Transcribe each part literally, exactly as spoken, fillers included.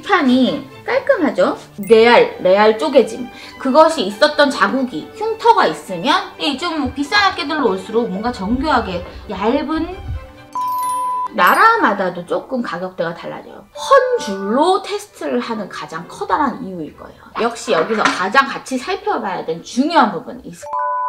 뒷판이 깔끔하죠? 레알, 레알 쪼개짐. 그것이 있었던 자국이, 흉터가 있으면 이 좀 비싼 악기들로 올수록 뭔가 정교하게 얇은 나라마다도 조금 가격대가 달라져요. 헌 줄로 테스트를 하는 가장 커다란 이유일 거예요. 역시 여기서 가장 같이 살펴봐야 되는 중요한 부분 이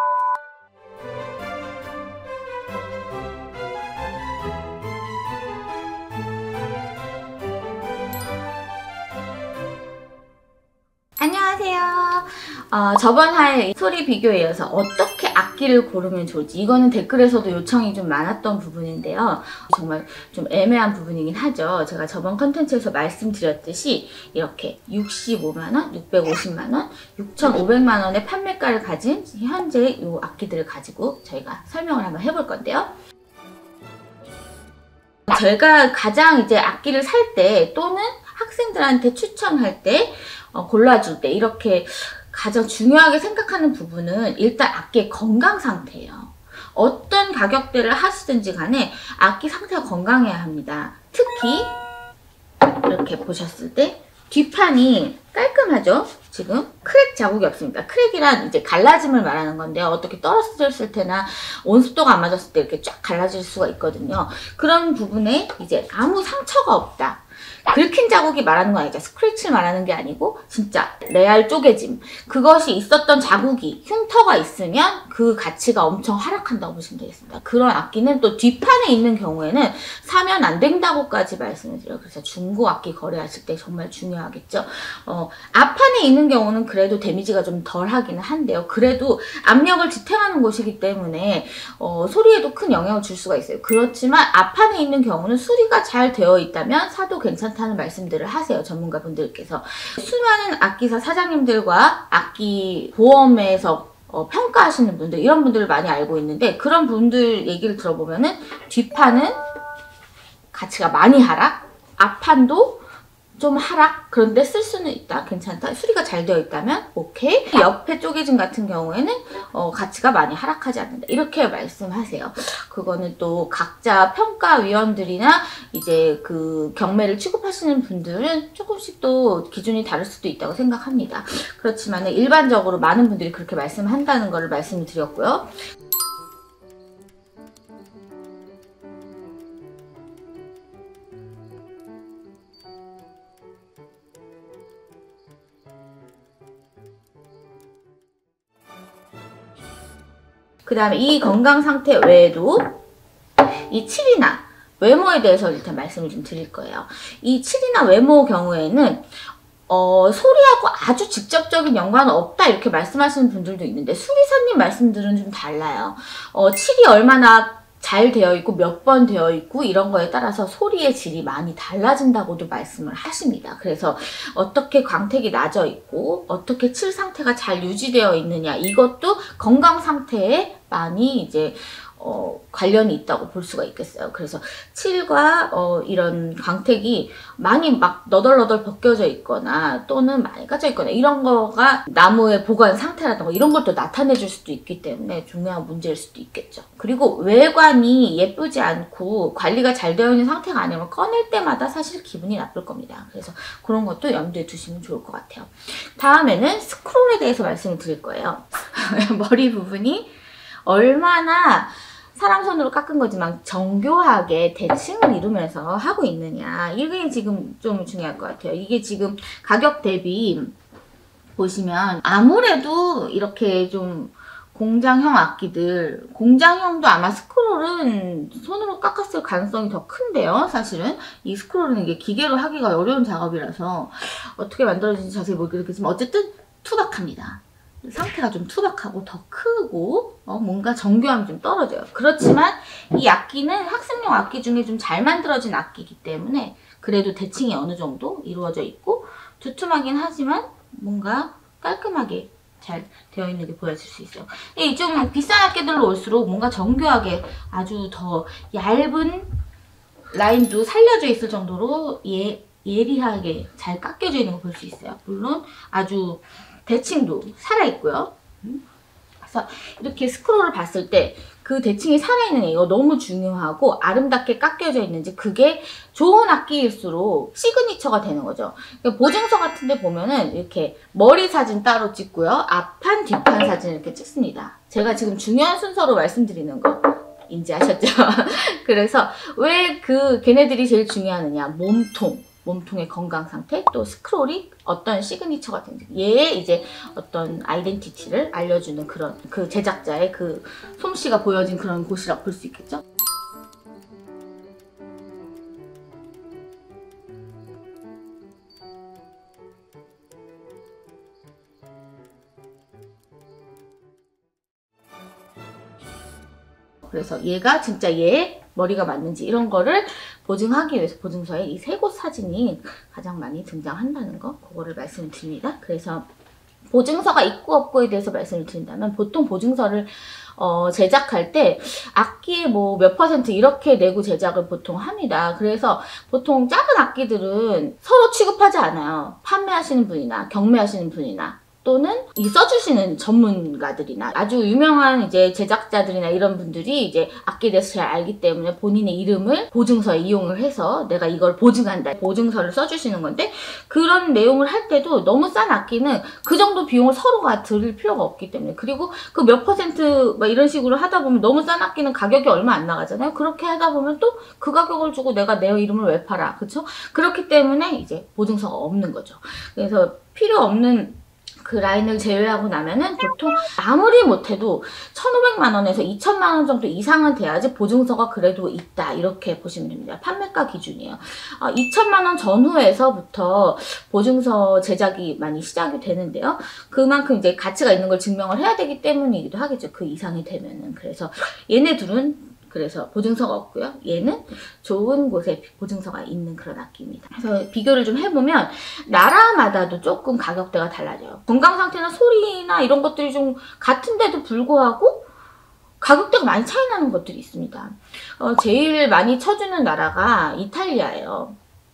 안녕하세요. 어, 저번 할 소리 비교에 이어서 어떻게 악기를 고르면 좋을지 이거는 댓글에서도 요청이 좀 많았던 부분인데요. 정말 좀 애매한 부분이긴 하죠. 제가 저번 컨텐츠에서 말씀드렸듯이 이렇게 육십오만 원, 육백오십만 원, 육천오백만 원의 판매가를 가진 현재 이 악기들을 가지고 저희가 설명을 한번 해볼 건데요. 제가 가장 이제 악기를 살 때 또는 학생들한테 추천할 때 어, 골라줄 때 이렇게 가장 중요하게 생각하는 부분은 일단 악기의 건강 상태예요. 어떤 가격대를 하시든지 간에 악기 상태가 건강해야 합니다. 특히 이렇게 보셨을 때 뒷판이 깔끔하죠? 지금 크랙 자국이 없습니다. 크랙이란 이제 갈라짐을 말하는 건데요. 어떻게 떨어졌을 때나 온습도가 안 맞았을 때 이렇게 쫙 갈라질 수가 있거든요. 그런 부분에 이제 아무 상처가 없다. 긁힌 자국이 말하는 거 아니죠. 스크래치를 말하는 게 아니고 진짜 레알 쪼개짐. 그것이 있었던 자국이, 흉터가 있으면 그 가치가 엄청 하락한다고 보시면 되겠습니다. 그런 악기는 또 뒷판에 있는 경우에는 사면 안 된다고까지 말씀을 드려요. 그래서 중고 악기 거래하실 때 정말 중요하겠죠. 어, 앞판에 있는 경우는 그래도 데미지가 좀 덜 하기는 한데요. 그래도 압력을 지탱하는 곳이기 때문에 어, 소리에도 큰 영향을 줄 수가 있어요. 그렇지만 앞판에 있는 경우는 수리가 잘 되어 있다면 사도 괜찮다 하는 말씀들을 하세요. 전문가분들께서. 수많은 악기사 사장님들과 악기 보험에서 어, 평가하시는 분들 이런 분들을 많이 알고 있는데 그런 분들 얘기를 들어보면은 뒷판은 가치가 많이 하락, 앞판도 좀 하락, 그런데 쓸 수는 있다, 괜찮다, 수리가 잘 되어 있다면 오케이. 옆에 쪼개짐 같은 경우에는 어, 가치가 많이 하락하지 않는다 이렇게 말씀하세요. 그거는 또 각자 평가위원들이나 이제 그 경매를 취급하시는 분들은 조금씩 또 기준이 다를 수도 있다고 생각합니다. 그렇지만 일반적으로 많은 분들이 그렇게 말씀한다는 거를 말씀을 드렸고요. 그 다음에 이 건강 상태 외에도 이 칠이나 외모에 대해서 일단 말씀을 좀 드릴 거예요. 이 칠이나 외모 경우에는 어, 소리하고 아주 직접적인 연관은 없다 이렇게 말씀하시는 분들도 있는데 수리사님 말씀들은 좀 달라요. 어, 칠이 얼마나 잘 되어 있고 몇 번 되어 있고 이런 거에 따라서 소리의 질이 많이 달라진다고도 말씀을 하십니다. 그래서 어떻게 광택이 낮아 있고 어떻게 칠 상태가 잘 유지되어 있느냐 이것도 건강 상태에 많이 이제 어, 관련이 있다고 볼 수가 있겠어요. 그래서 칠과 어, 이런 광택이 많이 막 너덜너덜 벗겨져 있거나 또는 많이 까져 있거나 이런 거가 나무의 보관 상태라든가 이런 걸 또 나타내 줄 수도 있기 때문에 중요한 문제일 수도 있겠죠. 그리고 외관이 예쁘지 않고 관리가 잘 되어 있는 상태가 아니면 꺼낼 때마다 사실 기분이 나쁠 겁니다. 그래서 그런 것도 염두에 두시면 좋을 것 같아요. 다음에는 스크롤에 대해서 말씀을 드릴 거예요. 머리 부분이 얼마나 사람 손으로 깎은 거지만 정교하게 대칭을 이루면서 하고 있느냐 이게 지금 좀 중요할 것 같아요. 이게 지금 가격 대비 보시면 아무래도 이렇게 좀 공장형 악기들, 공장형도 아마 스크롤은 손으로 깎았을 가능성이 더 큰데요. 사실은 이 스크롤은 이게 기계로 하기가 어려운 작업이라서 어떻게 만들어진지 자세히 모르겠지만 어쨌든 투박합니다. 상태가 좀 투박하고 더 크고 어, 뭔가 정교함이 좀 떨어져요. 그렇지만 이 악기는 학습용 악기 중에 좀 잘 만들어진 악기이기 때문에 그래도 대칭이 어느 정도 이루어져 있고 두툼하긴 하지만 뭔가 깔끔하게 잘 되어 있는 게 보여질 수 있어요. 이 좀 비싼 악기들로 올수록 뭔가 정교하게 아주 더 얇은 라인도 살려져 있을 정도로 예, 예리하게 잘 깎여져 있는 거 볼 수 있어요. 물론 아주 대칭도 살아있고요. 그래서 이렇게 스크롤을 봤을 때 그 대칭이 살아있는 게 이거 너무 중요하고 아름답게 깎여져 있는지 그게 좋은 악기일수록 시그니처가 되는 거죠. 그러니까 보증서 같은 데 보면은 이렇게 머리 사진 따로 찍고요. 앞판, 뒷판 사진 이렇게 찍습니다. 제가 지금 중요한 순서로 말씀드리는 거 인지하셨죠? 그래서 왜 그 걔네들이 제일 중요하느냐. 몸통, 몸통의 건강 상태, 또 스크롤이 어떤 시그니처가 되는지 얘의 이제 어떤 아이덴티티를 알려주는 그런 그 제작자의 그 솜씨가 보여진 그런 곳이라고 볼 수 있겠죠? 그래서 얘가 진짜 얘의 머리가 맞는지 이런 거를 보증하기 위해서 보증서에 이 세 곳 사진이 가장 많이 등장한다는 거, 그거를 말씀을 드립니다. 그래서 보증서가 있고 없고에 대해서 말씀을 드린다면 보통 보증서를 어, 제작할 때 악기의 뭐 몇 퍼센트 이렇게 내고 제작을 보통 합니다. 그래서 보통 작은 악기들은 서로 취급하지 않아요. 판매하시는 분이나 경매하시는 분이나 또는 이 써주시는 전문가들이나 아주 유명한 이제 제작자들이나 이런 분들이 이제 악기에 대해서 잘 알기 때문에 본인의 이름을 보증서에 이용을 해서 내가 이걸 보증한다. 보증서를 써주시는 건데 그런 내용을 할 때도 너무 싼 악기는 그 정도 비용을 서로가 들일 필요가 없기 때문에 그리고 그 몇 퍼센트 막 이런 식으로 하다 보면 너무 싼 악기는 가격이 얼마 안 나가잖아요. 그렇게 하다 보면 또 그 가격을 주고 내가 내 이름을 왜 팔아? 그쵸? 그렇기 때문에 이제 보증서가 없는 거죠. 그래서 필요 없는 그 라인을 제외하고 나면은 보통 아무리 못해도 천오백만 원에서 이천만 원 정도 이상은 돼야지 보증서가 그래도 있다 이렇게 보시면 됩니다. 판매가 기준이에요. 어, 이천만 원 전후에서부터 보증서 제작이 많이 시작이 되는데요. 그만큼 이제 가치가 있는 걸 증명을 해야 되기 때문이기도 하겠죠. 그 이상이 되면은. 그래서 얘네 둘은 그래서 보증서가 없고요. 얘는 좋은 곳에 보증서가 있는 그런 악기입니다. 그래서 비교를 좀 해보면 나라마다도 조금 가격대가 달라져요. 건강 상태나 소리나 이런 것들이 좀 같은데도 불구하고 가격대가 많이 차이 나는 것들이 있습니다. 어, 제일 많이 쳐주는 나라가 이탈리아예요.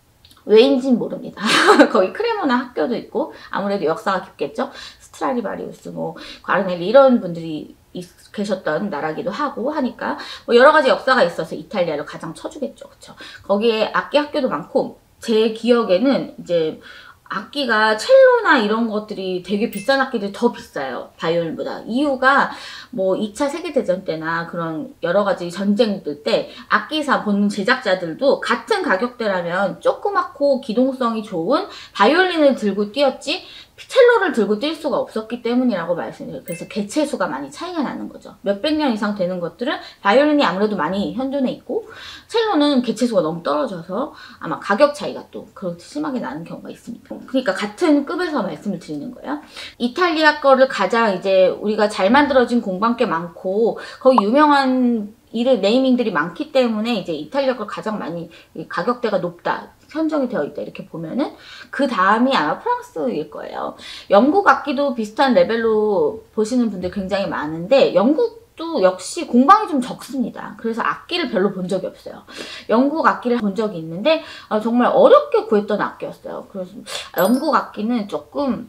왜인지는 모릅니다. 거기 크레모나 학교도 있고 아무래도 역사가 깊겠죠. 스트라디바리우스, 뭐 과르넬리 이런 분들이 계셨던 나라기도 하고 하니까 뭐 여러 가지 역사가 있어서 이탈리아를 가장 쳐주겠죠. 그쵸? 거기에 악기 학교도 많고 제 기억에는 이제 악기가 첼로나 이런 것들이 되게 비싼 악기들이 더 비싸요. 바이올린보다. 이유가 뭐 이 차 세계대전 때나 그런 여러 가지 전쟁들 때 악기사 본인 제작자들도 같은 가격대라면 조그맣고 기동성이 좋은 바이올린을 들고 뛰었지 첼로를 들고 뛸 수가 없었기 때문이라고 말씀드려요. 그래서 개체수가 많이 차이가 나는 거죠. 몇백 년 이상 되는 것들은 바이올린이 아무래도 많이 현존해 있고 첼로는 개체수가 너무 떨어져서 아마 가격 차이가 또 그렇게 심하게 나는 경우가 있습니다. 그러니까 같은 급에서 말씀을 드리는 거예요. 이탈리아 거를 가장 이제 우리가 잘 만들어진 공방 꽤 많고 거기 유명한 이름 네이밍들이 많기 때문에 이제 이탈리아 걸 가장 많이 가격대가 높다. 선정이 되어 있다 이렇게 보면은 그 다음이 아마 프랑스일 거예요. 영국 악기도 비슷한 레벨로 보시는 분들 굉장히 많은데 영국도 역시 공방이 좀 적습니다. 그래서 악기를 별로 본 적이 없어요. 영국 악기를 본 적이 있는데 아, 정말 어렵게 구했던 악기였어요. 그래서 영국 악기는 조금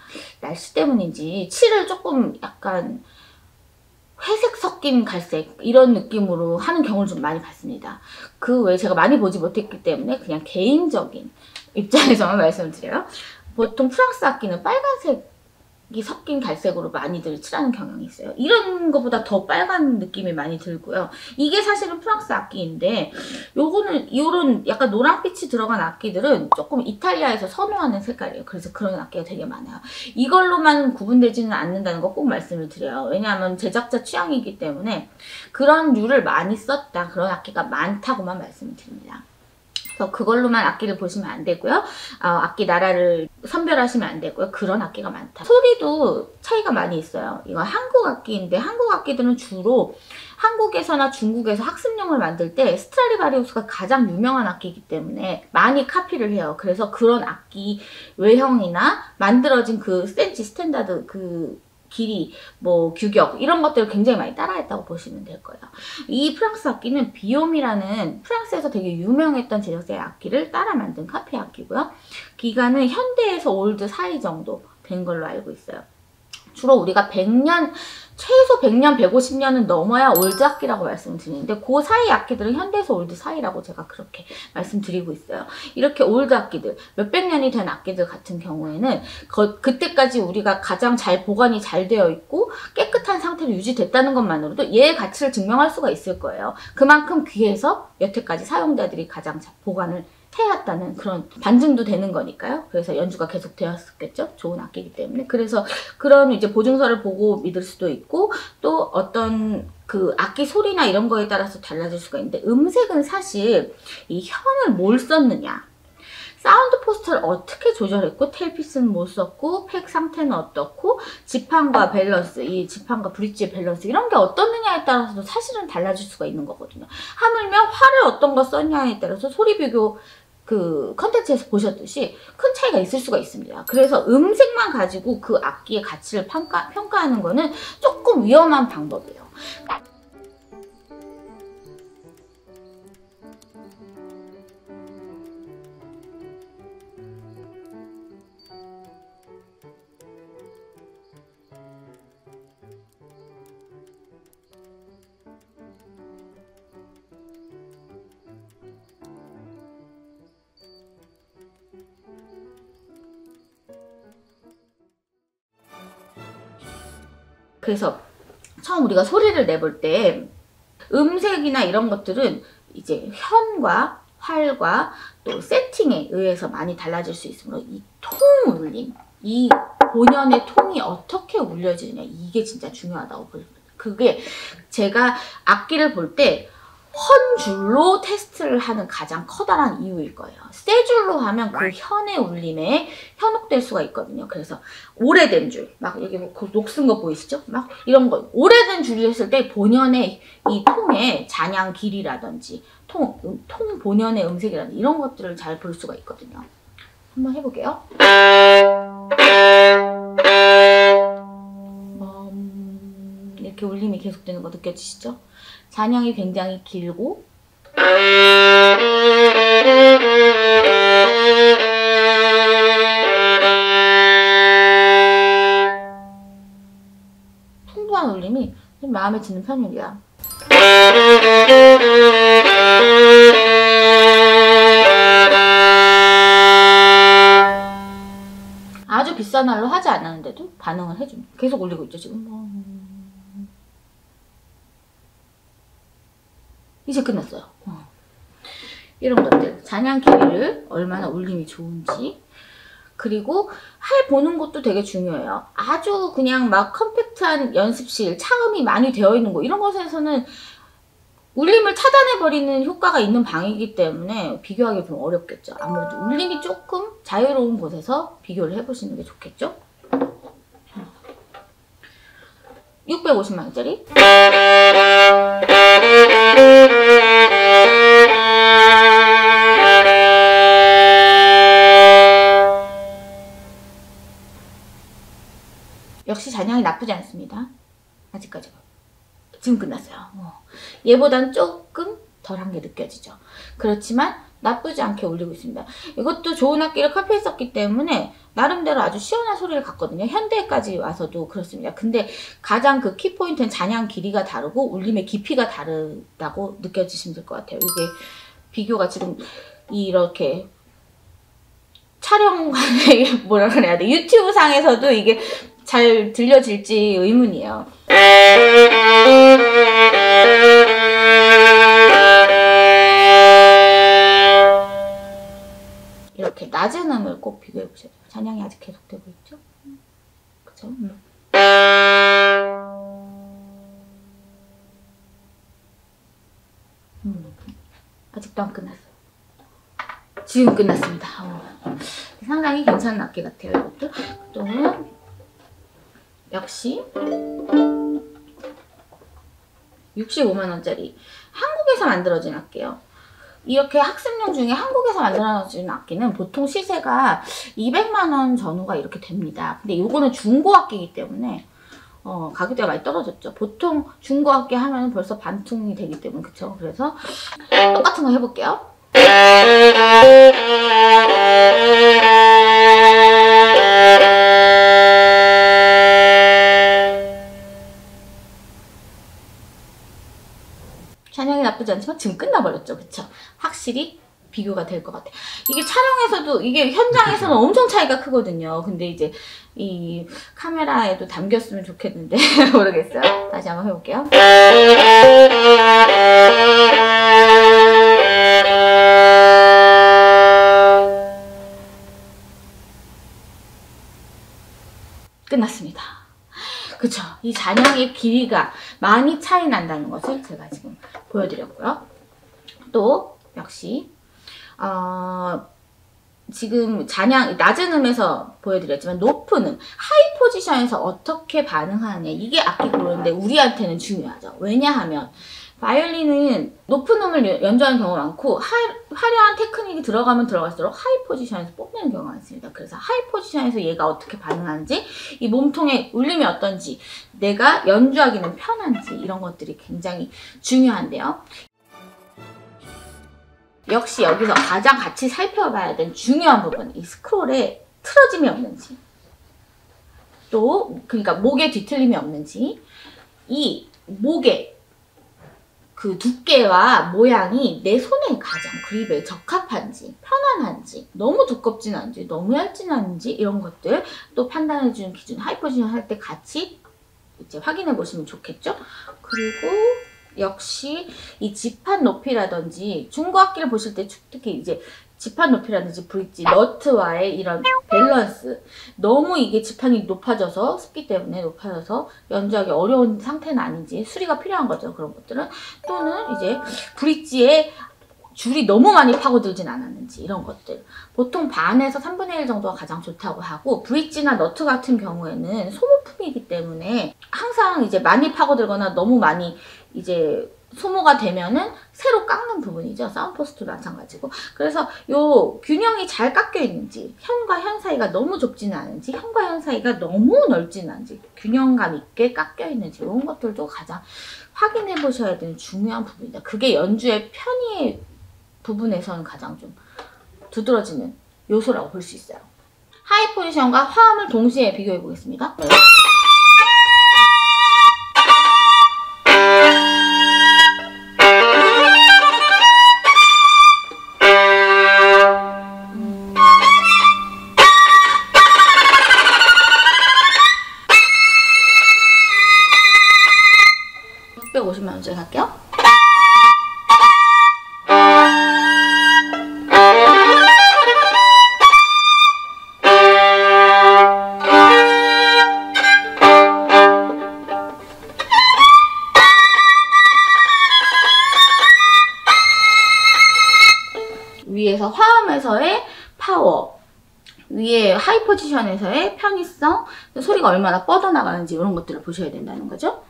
날씨 때문인지 칠을 조금 약간 회색 섞인 갈색 이런 느낌으로 하는 경우를 좀 많이 봤습니다. 그 외에 제가 많이 보지 못했기 때문에 그냥 개인적인 입장에서만 말씀을 드려요. 보통 프랑스 악기는 빨간색이 섞인 갈색으로 많이들 칠하는 경향이 있어요. 이런 것보다 더 빨간 느낌이 많이 들고요. 이게 사실은 프랑스 악기인데 요거는 요런 약간 노란빛이 들어간 악기들은 조금 이탈리아에서 선호하는 색깔이에요. 그래서 그런 악기가 되게 많아요. 이걸로만 구분되지는 않는다는 거 꼭 말씀을 드려요. 왜냐하면 제작자 취향이기 때문에 그런 류를 많이 썼다. 그런 악기가 많다고만 말씀을 드립니다. 그래서 그걸로만 악기를 보시면 안 되고요. 어, 악기 나라를 선별하시면 안 되고요. 그런 악기가 많다. 소리도 차이가 많이 있어요. 이건 한국 악기인데 한국 악기들은 주로 한국에서나 중국에서 학습용을 만들 때 스트라디바리우스가 가장 유명한 악기이기 때문에 많이 카피를 해요. 그래서 그런 악기 외형이나 만들어진 그 센치 스탠다드 그 길이, 뭐 규격 이런 것들을 굉장히 많이 따라했다고 보시면 될 거예요. 이 프랑스 악기는 비옴이라는 프랑스에서 되게 유명했던 제작자의 악기를 따라 만든 카피 악기고요. 기간은 현대에서 올드 사이 정도 된 걸로 알고 있어요. 주로 우리가 백 년 최소 백 년, 백오십 년은 넘어야 올드 악기라고 말씀드리는데 그 사이 악기들은 현대에서 올드 사이라고 제가 그렇게 말씀드리고 있어요. 이렇게 올드 악기들, 몇백 년이 된 악기들 같은 경우에는 거, 그때까지 우리가 가장 잘 보관이 잘 되어 있고 깨끗한 상태로 유지됐다는 것만으로도 얘의 가치를 증명할 수가 있을 거예요. 그만큼 귀해서 여태까지 사용자들이 가장 잘 보관을 해왔다는 그런 반증도 되는 거니까요. 그래서 연주가 계속 되었겠죠. 좋은 악기이기 때문에. 그래서 그런 이제 보증서를 보고 믿을 수도 있고 또 어떤 그 악기 소리나 이런 거에 따라서 달라질 수가 있는데 음색은 사실 이 현을 뭘 썼느냐, 사운드 포스터를 어떻게 조절했고 테일피스는 뭐 썼고 팩 상태는 어떻고 지판과 밸런스, 이 지판과 브릿지의 밸런스 이런 게 어떻느냐에 따라서도 사실은 달라질 수가 있는 거거든요. 하물며 활을 어떤 거 썼냐에 따라서 소리 비교 그 컨텐츠에서 보셨듯이 큰 차이가 있을 수가 있습니다. 그래서 음색만 가지고 그 악기의 가치를 평가, 평가하는 거는 조금 위험한 방법이에요. 그래서 처음 우리가 소리를 내볼 때 음색이나 이런 것들은 이제 현과 활과 또 세팅에 의해서 많이 달라질 수 있으므로 이 통 울림, 이 본연의 통이 어떻게 울려지느냐 이게 진짜 중요하다고 보여요. 그게 제가 악기를 볼 때 헌 줄로 테스트를 하는 가장 커다란 이유일 거예요. 세 줄로 하면 그 현의 울림에 현혹될 수가 있거든요. 그래서 오래된 줄, 막 여기 뭐 녹슨 거 보이시죠? 막 이런 거 오래된 줄이 했을 때 본연의 이 통의 잔향 길이라든지 통, 음, 통 본연의 음색이라든지 이런 것들을 잘 볼 수가 있거든요. 한번 해볼게요. 음, 이렇게 울림이 계속되는 거 느껴지시죠? 잔향이 굉장히 길고 풍부한 울림이 좀 마음에 드는 편입니다. 아주 비싼 알로 하지 않았는데도 반응을 해줍니다. 계속 올리고 있죠 지금. 이제 끝났어요. 어. 이런 것들, 잔향 길이를 얼마나 울림이 좋은지, 그리고 할 보는 것도 되게 중요해요. 아주 그냥 막 컴팩트한 연습실, 차음이 많이 되어 있는 곳 이런 곳에서는 울림을 차단해버리는 효과가 있는 방이기 때문에 비교하기 좀 어렵겠죠. 아무래도 울림이 조금 자유로운 곳에서 비교를 해보시는 게 좋겠죠. 육백오십만 원짜리 역시 잔향이 나쁘지 않습니다. 아직까지. 지금 끝났어요. 어. 얘보단 조금 덜한 게 느껴지죠. 그렇지만 나쁘지 않게 울리고 있습니다. 이것도 좋은 악기를 카피했었기 때문에 나름대로 아주 시원한 소리를 갖거든요. 현대까지 와서도 그렇습니다. 근데 가장 그 키포인트는 잔향 길이가 다르고 울림의 깊이가 다르다고 느껴지시면 될 것 같아요. 이게 비교가 지금 이렇게 촬영 뭐라 그래야 돼? 유튜브 상에서도 이게 잘 들려질지 의문이에요. 이렇게 낮은 음을 꼭 비교해 보세요. 잔향이 아직 계속되고 있죠? 그쵸? 음. 음. 아직도 안 끝났어요. 지금 끝났습니다. 어. 상당히 괜찮은 악기 같아요. 이것도. 또 역시 육십오만 원짜리 한국에서 만들어진 악기예요. 이렇게 학습용 중에 한국에서 만들어진 악기는 보통 시세가 이백만 원 전후가 이렇게 됩니다. 근데 이거는 중고 악기이기 때문에 어, 가격대가 많이 떨어졌죠. 보통 중고 악기 하면 벌써 반퉁이 되기 때문에 그쵸? 그래서 똑같은 거 해볼게요. 나쁘지 않지만 지금 끝나버렸죠. 그쵸? 확실히 비교가 될 것 같아요. 이게 촬영에서도, 이게 현장에서는 엄청 차이가 크거든요. 근데 이제 이 카메라에도 담겼으면 좋겠는데 모르겠어요. 다시 한번 해볼게요. 끝났습니다. 그쵸? 이 잔향의 길이가 많이 차이 난다는 것을 제가 지금 보여드렸고요. 또 역시 어, 지금 잔향 낮은 음에서 보여드렸지만 높은 음, 하이 포지션에서 어떻게 반응하느냐, 이게 악기 고르는데 우리한테는 중요하죠. 왜냐하면 바이올린은 높은 음을 연주하는 경우가 많고 하, 화려한 테크닉이 들어가면 들어갈수록 하이 포지션에서 뽐내는 경우가 많습니다. 그래서 하이 포지션에서 얘가 어떻게 반응하는지, 이 몸통의 울림이 어떤지, 내가 연주하기는 편한지, 이런 것들이 굉장히 중요한데요. 역시 여기서 가장 같이 살펴봐야 되는 중요한 부분, 이 스크롤에 틀어짐이 없는지, 또 그러니까 목에 뒤틀림이 없는지, 이 목에 그 두께와 모양이 내 손에 가장 그립에 적합한지, 편안한지, 너무 두껍진 않은지, 너무 얇진 않은지, 이런 것들 또 판단해주는 기준, 하이 포지션 할 때 같이 이제 확인해 보시면 좋겠죠? 그리고 역시 이 지판 높이라든지 중고 악기를 보실 때 특히 이제 지판 높이라든지 브릿지, 너트와의 이런 밸런스, 너무 이게 지판이 높아져서 습기 때문에 높아져서 연주하기 어려운 상태는 아닌지, 수리가 필요한 거죠. 그런 것들은. 또는 이제 브릿지에 줄이 너무 많이 파고들진 않았는지, 이런 것들. 보통 반에서 삼분의 일 정도가 가장 좋다고 하고, 브릿지나 너트 같은 경우에는 소모품이기 때문에 항상 이제 많이 파고들거나 너무 많이 이제 소모가 되면은 새로 깎는 부분이죠. 사운드포스트도 마찬가지고. 그래서 요 균형이 잘 깎여 있는지, 현과 현 사이가 너무 좁지는 않은지, 현과 현 사이가 너무 넓지는 않은지, 균형감 있게 깎여 있는지, 이런 것들도 가장 확인해 보셔야 되는 중요한 부분이다. 그게 연주의 편의의 부분에서는 가장 좀 두드러지는 요소라고 볼 수 있어요. 하이 포지션과 화음을 동시에 비교해 보겠습니다. 네. 육백오십만 원짜리 할게요. 위에서 화음에서의 파워, 위에 하이 포지션에서의 편의성, 소리가 얼마나 뻗어나가는지, 이런 것들을 보셔야 된다는 거죠.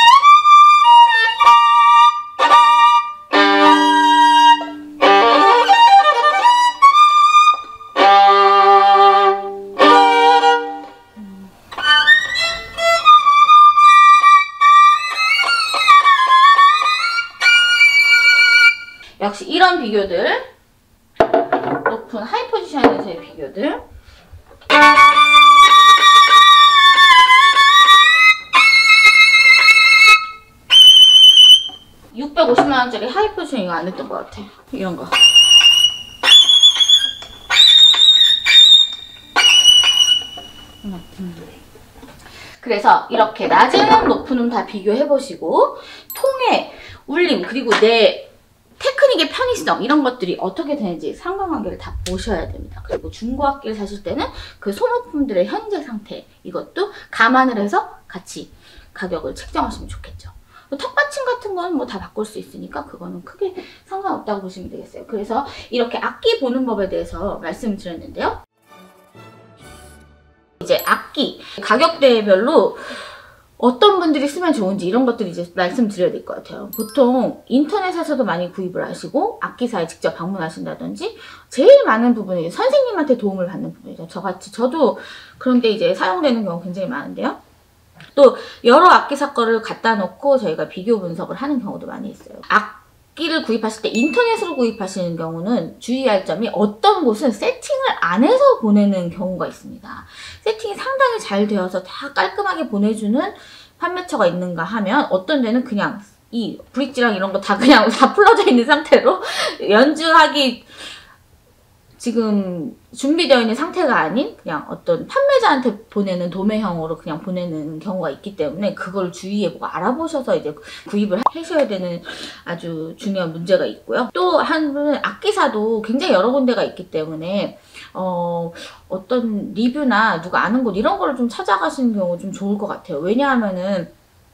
역시 이런 비교들, 높은 하이 포지션에서의 비교들, 육백오십만 원짜리 하이 포지션 이거 안 했던 것 같아. 이런 거. 그래서 이렇게 낮은 음, 높은 음 다 비교해보시고, 통의 울림, 그리고 내 테크닉의 편의성, 이런 것들이 어떻게 되는지 상관관계를 다 보셔야 됩니다. 그리고 중고악기를 사실 때는 그 소모품들의 현재 상태, 이것도 감안을 해서 같이 가격을 책정하시면 좋겠죠. 턱받침 같은 건 뭐 다 바꿀 수 있으니까 그거는 크게 상관없다고 보시면 되겠어요. 그래서 이렇게 악기 보는 법에 대해서 말씀을 드렸는데요. 이제 악기 가격대별로 어떤 분들이 쓰면 좋은지, 이런 것들 이제 말씀드려야 될 것 같아요. 보통 인터넷에서도 많이 구입을 하시고 악기사에 직접 방문하신다든지, 제일 많은 부분이 선생님한테 도움을 받는 부분이죠. 저같이 저도 그런데 이제 사용되는 경우 굉장히 많은데요. 또 여러 악기사 거를 갖다 놓고 저희가 비교 분석을 하는 경우도 많이 있어요. 악기를 구입하실 때 인터넷으로 구입하시는 경우는 주의할 점이, 어떤 곳은 세팅을 안 해서 보내는 경우가 있습니다. 세팅이 상당히 잘 되어서 다 깔끔하게 보내주는 판매처가 있는가 하면, 어떤 데는 그냥 이 브릿지랑 이런 거 다 그냥 다 풀어져 있는 상태로 연주하기 지금 준비되어 있는 상태가 아닌 그냥 어떤 판매자한테 보내는 도매형으로 그냥 보내는 경우가 있기 때문에 그걸 주의해보고 알아보셔서 이제 구입을 하셔야 되는 아주 중요한 문제가 있고요. 또 한 분은 악기사도 굉장히 여러 군데가 있기 때문에 어, 어떤 리뷰나 누가 아는 곳 이런 거를 좀 찾아가시는 경우 좀 좋을 것 같아요. 왜냐하면은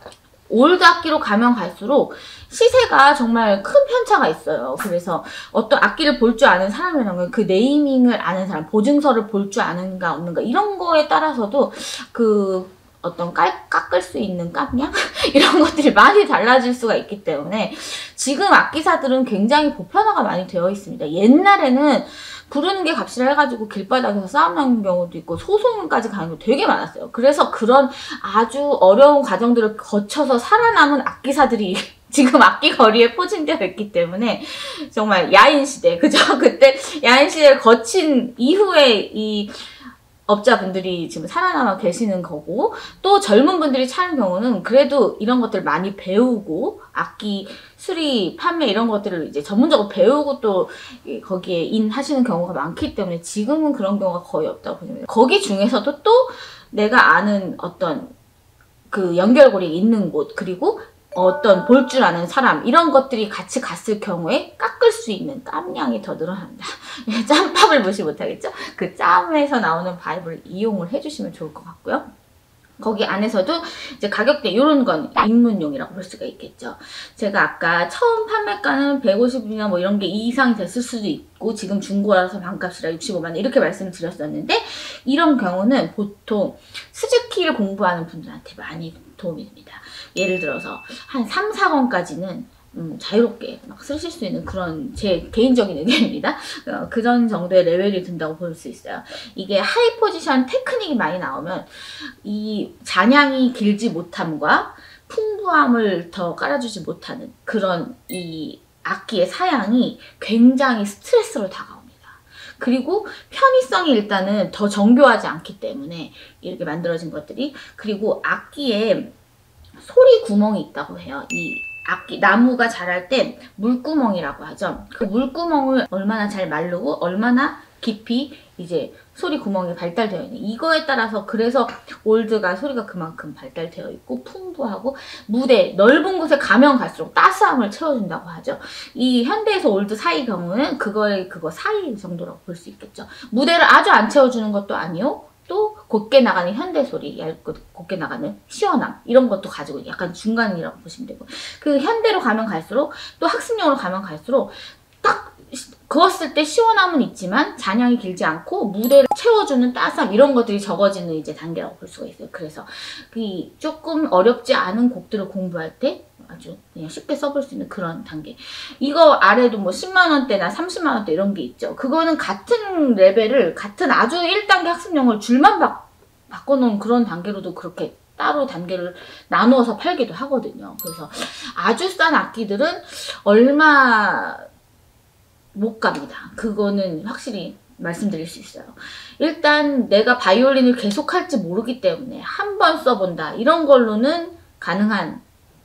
올드 악기로 가면 갈수록 시세가 정말 큰 편차가 있어요. 그래서 어떤 악기를 볼 줄 아는 사람이라는 그 네이밍을 아는 사람, 보증서를 볼 줄 아는가 없는가 이런 거에 따라서도 그 어떤 깔, 깎을 수 있는 깜냥? 이런 것들이 많이 달라질 수가 있기 때문에 지금 악기사들은 굉장히 보편화가 많이 되어 있습니다. 옛날에는 부르는 게 값이라 해가지고 길바닥에서 싸움 나는 경우도 있고 소송까지 가는 경우 되게 많았어요. 그래서 그런 아주 어려운 과정들을 거쳐서 살아남은 악기사들이 지금 악기 거리에 포진되어 있기 때문에 정말 야인 시대, 그죠? 그때 야인 시대를 거친 이후에 이 업자분들이 지금 살아남아 계시는 거고, 또 젊은 분들이 차는 경우는 그래도 이런 것들을 많이 배우고 악기 수리, 판매 이런 것들을 이제 전문적으로 배우고 또 거기에 인하시는 경우가 많기 때문에 지금은 그런 경우가 거의 없다고 보시면 돼요. 거기 중에서도 또 내가 아는 어떤 그 연결고리 있는 곳, 그리고 어떤 볼 줄 아는 사람 이런 것들이 같이 갔을 경우에 깎을 수 있는 깜냥이 더 늘어납니다. 짬밥을 무시 못하겠죠? 그 짬에서 나오는 바이브를 이용을 해주시면 좋을 것 같고요. 거기 안에서도 이제 가격대 이런 건 입문용이라고 볼 수가 있겠죠. 제가 아까 처음 판매가는 백오십이나 뭐 이런 게 이상이 됐을 수도 있고 지금 중고라서 반값이라 육십오만 원 이렇게 말씀을 드렸었는데 이런 경우는 보통 스즈키를 공부하는 분들한테 많이 도움이 됩니다. 예를 들어서 한 삼, 사 권까지는 음, 자유롭게 막 쓰실 수 있는 그런 제 개인적인 의견입니다. 어, 그런 정도의 레벨이 든다고 볼 수 있어요. 이게 하이 포지션 테크닉이 많이 나오면 이 잔향이 길지 못함과 풍부함을 더 깔아주지 못하는 그런 이 악기의 사양이 굉장히 스트레스로 다가옵니다. 그리고 편의성이 일단은 더 정교하지 않기 때문에 이렇게 만들어진 것들이, 그리고 악기에 소리 구멍이 있다고 해요. 이 악기, 나무가 자랄 때 물구멍이라고 하죠. 그 물구멍을 얼마나 잘 마르고 얼마나 깊이 이제 소리 구멍이 발달되어 있는, 이거에 따라서 그래서 올드가 소리가 그만큼 발달되어 있고 풍부하고 무대 넓은 곳에 가면 갈수록 따스함을 채워준다고 하죠. 이 현대에서 올드 사이 경우는 그거의 그거 사이 정도라고 볼 수 있겠죠. 무대를 아주 안 채워주는 것도 아니요, 또 곱게 나가는 현대 소리, 얇고 곱게 나가는 시원함 이런 것도 가지고 약간 중간이라고 보시면 되고, 그 현대로 가면 갈수록 또 학습용으로 가면 갈수록 딱 그었을 때 시원함은 있지만 잔향이 길지 않고 무대를 채워주는 따스함 이런 것들이 적어지는 이제 단계라고 볼 수가 있어요. 그래서 그 조금 어렵지 않은 곡들을 공부할 때 아주 그냥 쉽게 써볼 수 있는 그런 단계. 이거 아래도 뭐 십만 원대나 삼십만 원대 이런 게 있죠. 그거는 같은 레벨을, 같은 아주 일 단계 학습용을 줄만 바, 바꿔놓은 그런 단계로도 그렇게 따로 단계를 나누어서 팔기도 하거든요. 그래서 아주 싼 악기들은 얼마 못 갑니다. 그거는 확실히 말씀드릴 수 있어요. 일단 내가 바이올린을 계속 할지 모르기 때문에 한 번 써본다 이런 걸로는 가능한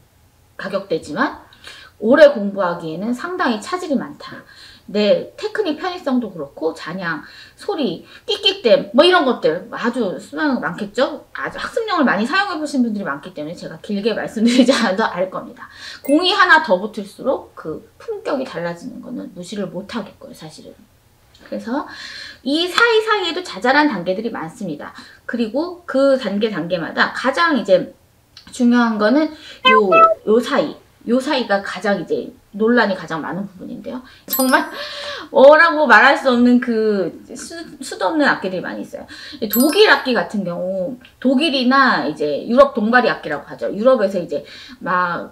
가격대지만 오래 공부하기에는 상당히 차질이 많다. 내 테크닉 편의성도 그렇고 잔향, 소리, 끽끽댐 뭐 이런 것들 아주 수많은 많겠죠? 아주 학습용을 많이 사용해 보신 분들이 많기 때문에 제가 길게 말씀드리지 않아도 알 겁니다. 공이 하나 더 붙을수록 그 품격이 달라지는 거는 무시를 못 하겠고요, 사실은. 그래서 이 사이사이에도 자잘한 단계들이 많습니다. 그리고 그 단계 단계마다 가장 이제 중요한 거는 요, 요 사이. 요 사이가 가장 이제 논란이 가장 많은 부분인데요. 정말 뭐라고 말할 수 없는 그 수, 수도 없는 악기들이 많이 있어요. 독일 악기 같은 경우, 독일이나 이제 유럽 동바리 악기라고 하죠. 유럽에서 이제 막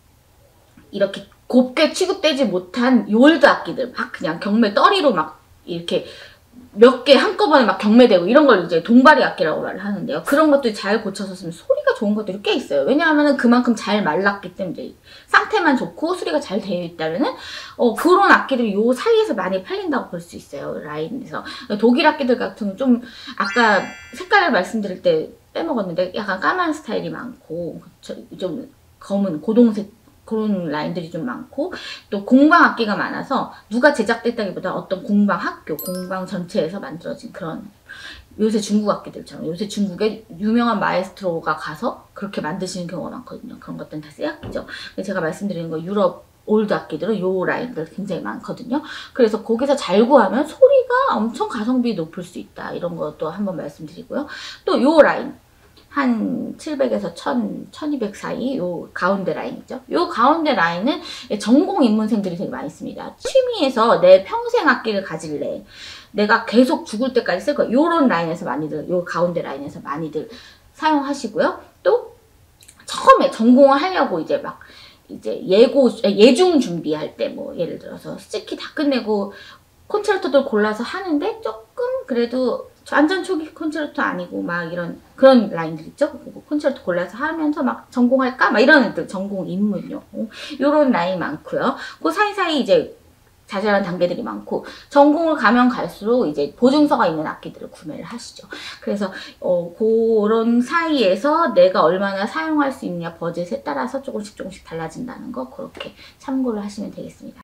이렇게 곱게 취급되지 못한 올드 악기들, 막 그냥 경매 떨이로 막 이렇게 몇 개 한꺼번에 막 경매되고 이런 걸 이제 동바리 악기라고 말을 하는데요. 그런 것들이 잘 고쳐서 쓰면 소리가 좋은 것들이 꽤 있어요. 왜냐하면 그만큼 잘 말랐기 때문에 상태만 좋고 수리가 잘 되어 있다면은 어, 그런 악기들이 요 사이에서 많이 팔린다고 볼 수 있어요. 라인에서. 독일 악기들 같은 경우 좀 아까 색깔을 말씀드릴 때 빼먹었는데 약간 까만 스타일이 많고 좀 검은 고동색 그런 라인들이 좀 많고, 또 공방 악기가 많아서 누가 제작됐다기보다 어떤 공방 학교, 공방 전체에서 만들어진 그런, 요새 중국 악기들처럼 요새 중국에 유명한 마에스트로가 가서 그렇게 만드시는 경우가 많거든요. 그런 것들은 다 새 악기죠. 제가 말씀드리는 거 유럽 올드 악기들은 요 라인들 굉장히 많거든요. 그래서 거기서 잘 구하면 소리가 엄청 가성비 높을 수 있다. 이런 것도 한번 말씀드리고요. 또 요 라인 한 칠백에서 천, 천이백 사이 요 가운데 라인이죠. 요 가운데 라인은 전공 입문생들이 되게 많이 씁니다. 취미에서 내 평생 악기를 가질래, 내가 계속 죽을 때까지 쓸 거야, 요런 라인에서 많이들, 요 가운데 라인에서 많이들 사용하시고요. 또 처음에 전공을 하려고 이제 막 이제 예고, 예중 준비할 때, 뭐 예를 들어서 스즈키 다 끝내고 콘체르토들 골라서 하는데 조금 그래도 완전 초기 콘체르토 아니고 막 이런 그런 라인들 있죠. 콘체르토 골라서 하면서 막 전공할까? 막 이런 애들, 전공 입문용 요런 라인 많고요. 그 사이사이 이제 자잘한 단계들이 많고, 전공을 가면 갈수록 이제 보증서가 있는 악기들을 구매를 하시죠. 그래서 어, 그런 사이에서 내가 얼마나 사용할 수 있냐 버젯에 따라서 조금씩 조금씩 달라진다는 거, 그렇게 참고를 하시면 되겠습니다.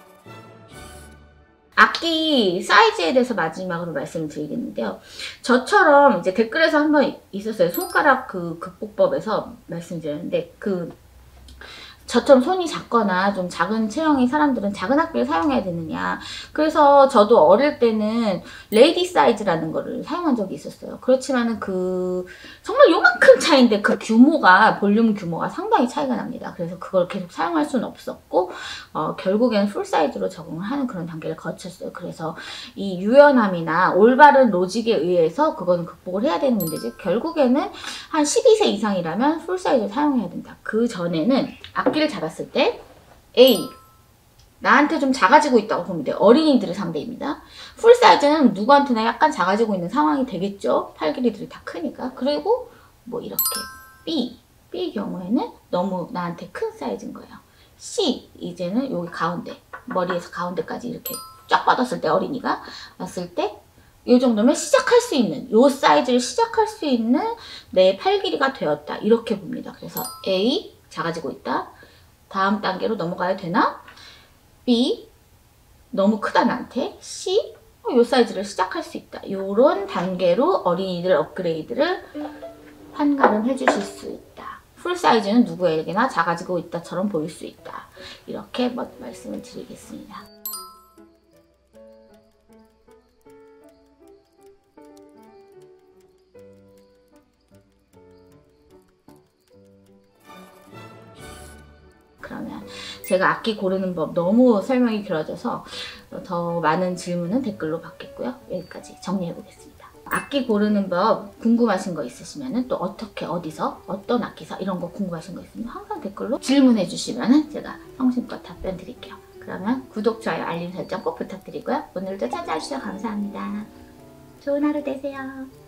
악기 사이즈에 대해서 마지막으로 말씀을 드리겠는데요. 저처럼 이제 댓글에서 한번 있었어요. 손가락 그 극복법에서 말씀드렸는데, 그 저처럼 손이 작거나 좀 작은 체형의 사람들은 작은 악기를 사용해야 되느냐. 그래서 저도 어릴 때는 레이디 사이즈라는 거를 사용한 적이 있었어요. 그렇지만은 그 정말 요만큼 차이인데 그 규모가, 볼륨 규모가 상당히 차이가 납니다. 그래서 그걸 계속 사용할 수는 없었고, 어, 결국에는 풀 사이즈로 적응을 하는 그런 단계를 거쳤어요. 그래서 이 유연함이나 올바른 로직에 의해서 그거는 극복을 해야 되는 문제지, 결국에는 한 십이 세 이상이라면 풀 사이즈를 사용해야 된다. 그 전에는 악기 를 잡았을 때 A, 나한테 좀 작아지고 있다고 보면 돼요. 어린이들의 상대입니다. 풀 사이즈는 누구한테나 약간 작아지고 있는 상황이 되겠죠. 팔 길이들이 다 크니까. 그리고 뭐 이렇게 B, B의 경우에는 너무 나한테 큰 사이즈인 거예요. C, 이제는 여기 가운데, 머리에서 가운데까지 이렇게 쫙 뻗었을 때, 어린이가 왔을 때 이 정도면 시작할 수 있는, 요 사이즈를 시작할 수 있는 내 팔 길이가 되었다. 이렇게 봅니다. 그래서 A, 작아지고 있다. 다음 단계로 넘어가야 되나? B, 너무 크다 나한테. C, 어, 요 사이즈를 시작할 수 있다. 요런 단계로 어린이들 업그레이드를 판가름 해주실 수 있다. 풀 사이즈는 누구에게나 작아지고 있다처럼 보일 수 있다. 이렇게 말씀을 드리겠습니다. 그러면 제가 악기 고르는 법 너무 설명이 길어져서 더 많은 질문은 댓글로 받겠고요. 여기까지 정리해 보겠습니다. 악기 고르는 법 궁금하신 거 있으시면 또 어떻게, 어디서, 어떤 악기사 이런 거 궁금하신 거 있으면 항상 댓글로 질문해 주시면 제가 성심껏 답변 드릴게요. 그러면 구독, 좋아요, 알림 설정 꼭 부탁드리고요. 오늘도 찾아주셔서 감사합니다. 좋은 하루 되세요.